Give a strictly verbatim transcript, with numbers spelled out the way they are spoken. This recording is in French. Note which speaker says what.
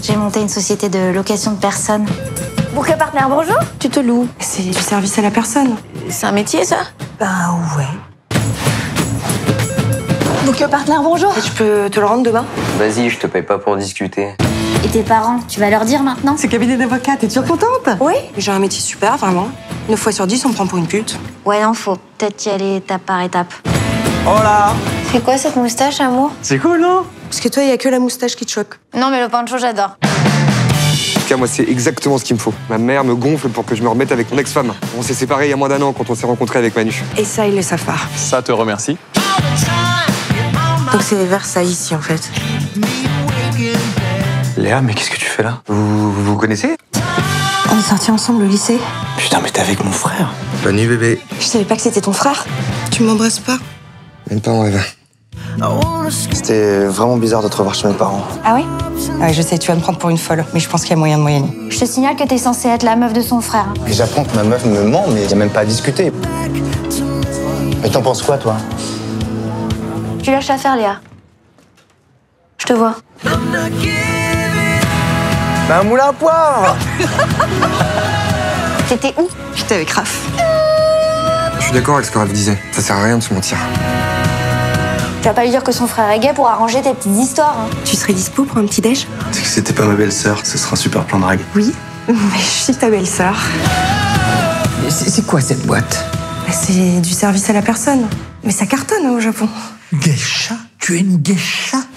Speaker 1: J'ai monté une société de location de personnes.
Speaker 2: Bouquet Partner, bonjour.
Speaker 3: Tu te loues. C'est du service à la personne.
Speaker 2: C'est un métier, ça?
Speaker 3: Ben ouais.
Speaker 2: Bouquet Partner, bonjour.
Speaker 3: Et tu peux te le rendre demain?
Speaker 4: Vas-y, je te paye pas pour discuter.
Speaker 1: Et tes parents, tu vas leur dire maintenant?
Speaker 3: C'est cabinet d'avocat, t'es toujours contente?
Speaker 2: Oui.
Speaker 3: J'ai un métier super, vraiment. neuf fois sur dix, on me prend pour une pute.
Speaker 1: Ouais, non, faut peut-être y aller étape par étape.
Speaker 4: Oh là!
Speaker 1: C'est quoi cette moustache, amour?
Speaker 4: C'est cool, non?
Speaker 3: Parce que toi, il y a que la moustache qui te choque.
Speaker 1: Non, mais le pancho, j'adore.
Speaker 5: En tout cas, moi, c'est exactement ce qu'il me faut. Ma mère me gonfle pour que je me remette avec mon ex-femme. On s'est séparés il y a moins d'un an quand on s'est rencontrés avec Manu.
Speaker 3: Et ça, ils le savent pas.
Speaker 6: Ça te remercie.
Speaker 3: Donc c'est Versailles ici, en fait.
Speaker 4: Léa, mais qu'est-ce que tu fais là? Vous vous, vous connaissez?
Speaker 3: On est sortis ensemble au lycée.
Speaker 4: Putain, mais t'es avec mon frère.
Speaker 5: Bonne nuit, bébé.
Speaker 3: Je savais pas que c'était ton frère. Tu m'embrasses pas?
Speaker 5: Même pas en rêve.
Speaker 7: C'était vraiment bizarre de te revoir chez mes parents.
Speaker 1: Ah oui?
Speaker 3: Ouais, je sais, tu vas me prendre pour une folle, mais je pense qu'il y a moyen de moyenner.
Speaker 1: Je te signale que t'es censée être la meuf de son frère. hein.
Speaker 7: Et j'apprends que ma meuf me ment, mais y a même pas à discuter. Mais t'en penses quoi, toi?
Speaker 1: Tu lâches l'affaire, Léa. Je te vois.
Speaker 7: Bah, un moulin à poivre!
Speaker 1: T'étais où?
Speaker 3: J'étais avec Raph.
Speaker 5: Je suis d'accord avec ce que Raph disait. Ça sert à rien de se mentir.
Speaker 1: Tu vas pas lui dire que son frère est gay pour arranger tes petites histoires. hein.
Speaker 3: Tu serais dispo pour un petit déj?
Speaker 7: C'est que c'était pas ma belle-sœur, ce sera un super plan de drague.
Speaker 3: Oui, mais je suis ta belle-sœur.
Speaker 8: C'est quoi cette boîte?
Speaker 3: Bah, c'est du service à la personne. Mais ça cartonne hein, au Japon.
Speaker 8: Geisha? Tu es une geisha?